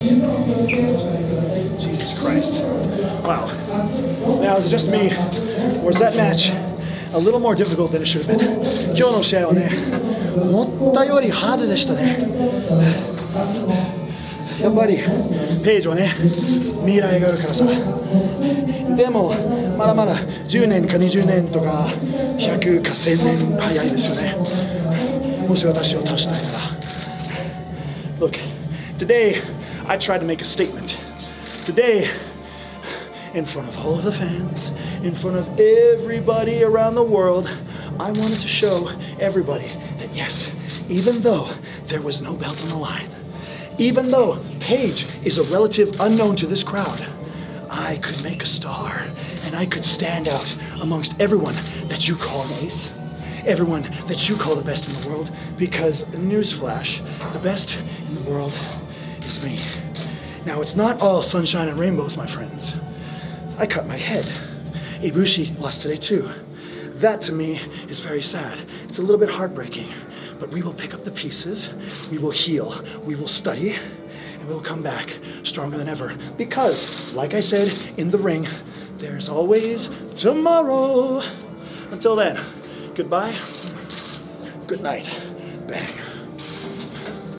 Jesus Christ. Wow. Now, is it just me, or is that match a little more difficult than it should have been? 今日の試合はね、思ったよりハードでしたね。やっぱりページはね、未来があるからさ。でもまだまだ10年か20年とか100か1000年早いですよね。もし私を倒したいなら。Look, today I tried to make a statement. Today, in front of all of the fans, in front of everybody around the world, I wanted to show everybody that yes, even though there was no belt on the line, even though Paige is a relative unknown to this crowd, I could make a star and I could stand out amongst everyone that you call an ace, everyone that you call the best in the world, because newsflash, the best in the world is me. Now, it's not all sunshine and rainbows, my friends. I cut my head. Ibushi lost today too. That to me is very sad. It's a little bit heartbreaking, but we will pick up the pieces, we will heal, we will study, and we'll come back stronger than ever. Because, like I said, in the ring, there's always tomorrow. Until then, goodbye, good night, bang.